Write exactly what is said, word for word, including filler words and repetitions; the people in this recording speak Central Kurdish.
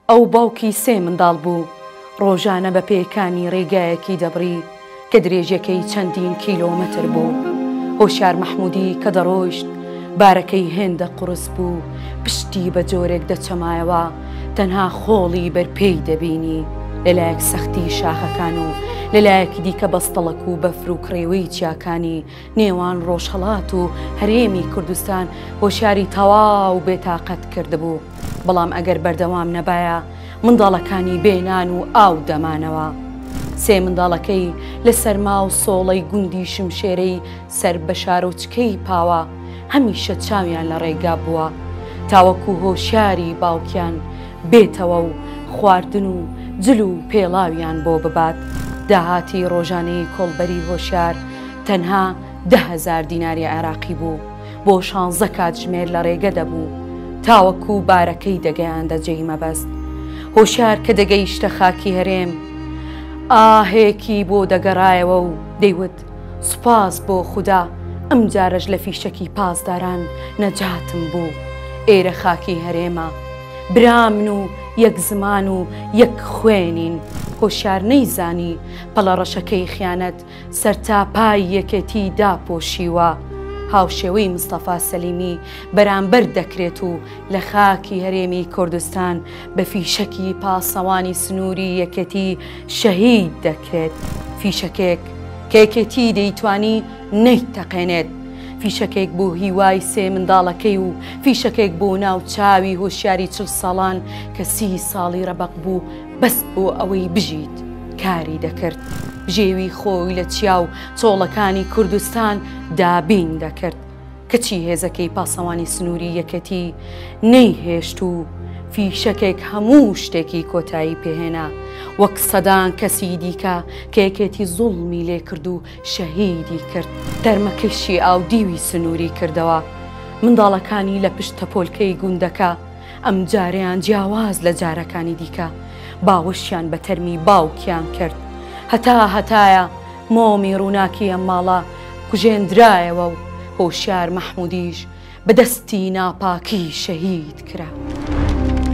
ئەو باوکی سێ منداڵ بوو ڕۆژانە بە پێکانی ڕێگایەکی دەبڕی کە درێژەکەی چەندین کیلۆمەتر بوو. هۆشیار مەحموودی کە دەڕۆیشت بارەکەی هێندە قورس بوو، پشتی بە جۆرێک دەچەمایەوە، تەنها خۆڵی بەرپێی دەبینی. لەلایەک سەختی شاخەکان و لەلایەکی دیکە بەستەڵک و بەفر و کڕێوەی چیاکانی نێوان ڕۆژهەڵات و هەرێمی کوردستان هۆشیاری تەواو بێتاقەت کردبوو. بەڵام ئەگەر بەردەوام نەبایە منداڵەکانی بێنان و ئاو دەمانەوە. سێ منداڵەکەی لە سەرما و سۆڵەی گوندی شمشێرەی سەر بە شارۆچکەی پاوە هەمیشە چاویان لە ڕێگا بووە تاوەکو هۆشیاری باوکیان بێتەوە و خواردن و جل و پێڵاویان بۆ ببات. داهاتی ڕۆژانەی کۆڵبەری هۆشیار تەنها ده هەزار دیناری عێراقی بوو، بۆ شانزە کاتژمێر لە ڕێگە دەبوو تاوەکو بارەکەی دەگەیاندە جێی مەبەست. هۆشیار کە دەگەیشتە خاکی هەرێم ئاهێکی بۆ دەگەڕایەوە و دەیوت سوپاس بۆ خودا، ئەم جارەش لە فیشەکی پاسداران نەجاتم بوو. ئێرە خاکی هەرێمە، برامن و یەک زمان و یەک خوێنین. هۆشیار نەیزانی پەڵە ڕەشەکەی خیانەت سەرتاپای یەکێتی داپۆشیوە. هاوشێوەی مستەفا سەلیمی بەرامبەر دەکرێت و لە خاکی هەرێمی کوردستان بە فیشەکی پاسەوانی سنووری یەکێتی شەهید دەکرێت. فیشەکێک کە یەکێتی دەیتوانی نەیتەقێنێت. فیشەکێک بۆ هیوای سێ منداڵەکەی و فیشەکێک بۆ ناو چاوی هۆشیاری چل ساڵان کە سی ساڵی ڕەبەق بوو بەس بۆ ئەوەی بژیت کاری دەکرد. ژێوی خۆی لە چیا و چۆڵەکانی کوردستان دابین دەکرد. کەچی هێزەکەی پاسەوانی سنووری یەکەتی نەیهێشت و فیشەکێک هەموو شتێکی کۆتایی پێهێنا، وەک سەدان کەسی دیکە کە یەکێتی زوڵمی لێ کرد و شەهیدی کرد. دەرمەکەشی ئاو دیوی سنووری کردەوە. منداڵەکانی لە پشت تەپۆلکەی گوندەکە ئەم جاریان جیاواز لە جارەکانی دیکە باوەشیان بە تەرمی باوکیان کرد. هەتا هەتایە مۆمی ڕووناکی ئەم ماڵە کوژێندرایەوە و هۆشیار مەحموودیش بەدەستی ناپاکی شەهید کرا.